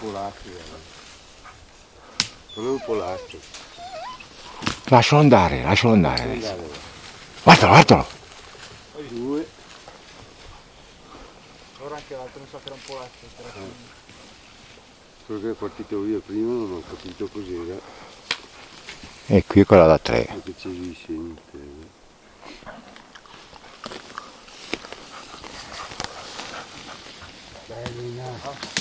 polacchi. Sono un polacco. Lascialo andare adesso. Guardalo. Due. Ora anche l'altro non so che era un polacco. Quello che è partito via prima non ho capito cos'era. E qui quella da 3. Perché c'è i segni. Bellina.